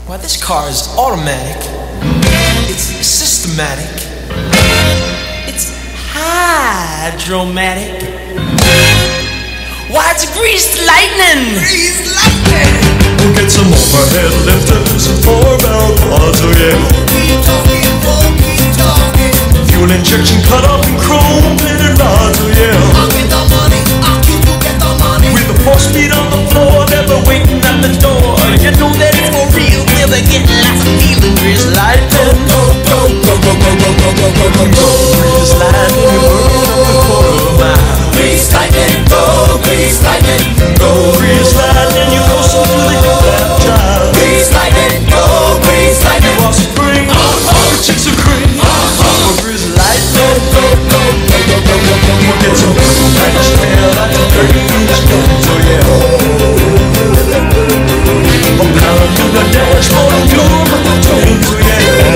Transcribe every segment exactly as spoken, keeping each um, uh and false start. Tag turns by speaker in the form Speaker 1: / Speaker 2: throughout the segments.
Speaker 1: Why, this car is automatic. It's systematic. It's hydromatic. Why, it's greased lightning. Greased lightning.
Speaker 2: We'll get some overhead lifters and four-barrel quads, oh yeah.
Speaker 3: Keep talking, won't keep talking.
Speaker 2: Fuel injection cut up in chrome-plated rods, oh yeah.
Speaker 3: I'll get the money, I'll keep you get the money.
Speaker 2: With the four-speed on the floor, never waiting at the door.
Speaker 1: You know that it's for real. We'll be getting lots of feeling. Greased lightning.
Speaker 3: Go, go, go, go, go, go, go, go, go, go, go.
Speaker 1: Greased lightning, you're burning up the quarter mile.
Speaker 3: Grease lightning, go, grease lightning, go.
Speaker 2: Grease lightning, you go so through the hip child.
Speaker 3: Grease lightning, go, grease lightning.
Speaker 2: While spring, the chicks are cream.
Speaker 1: For greased lightning.
Speaker 3: Go, go, go, go, go, go, go, go.
Speaker 2: We'll get some nice tail like a thirty-inch guns, oh yeah. A pound to the dashboard and pure tones, oh yeah.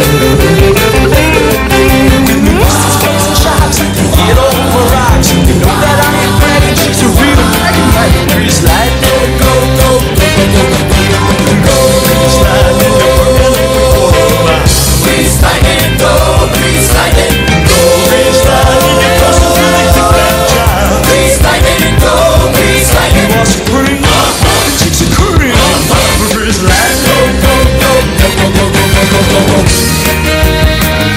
Speaker 2: With new spikes and shocks,
Speaker 1: Get over rocks. You know that I ain't bragging. She's a real dragon like greased lightning.
Speaker 3: Go, go, go, go, go, go, go, go, go.
Speaker 2: grease lightning, you're burning up the quarter mile.
Speaker 3: Grease lightning, go, grease lightning, go.
Speaker 2: Grease lightning, you're crossing through the hip child.
Speaker 3: Grease lightning, go, grease lightning.
Speaker 2: While spring, the chicks are cream. Grease lightning.
Speaker 3: Go, go, go, go, go, go, go, go, go, go.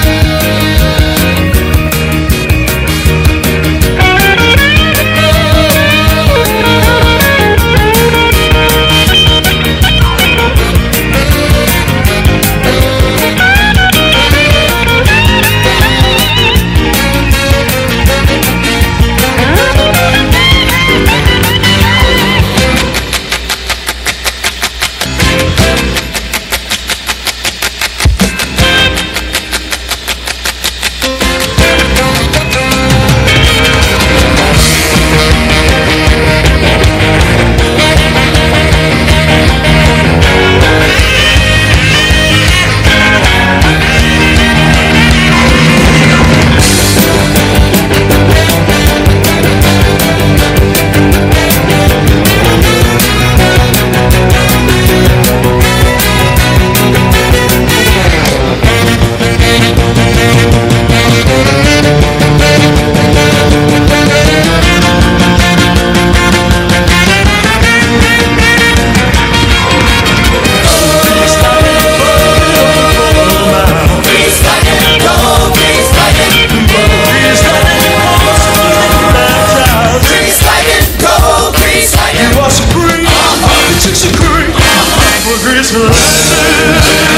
Speaker 3: Grease lightning, go, grease lightning,
Speaker 2: Grease lightning, you're crossing through the hip child.
Speaker 3: grease lightning, go, grease lightning.
Speaker 2: While spring, the chicks are cream. Grease lightning.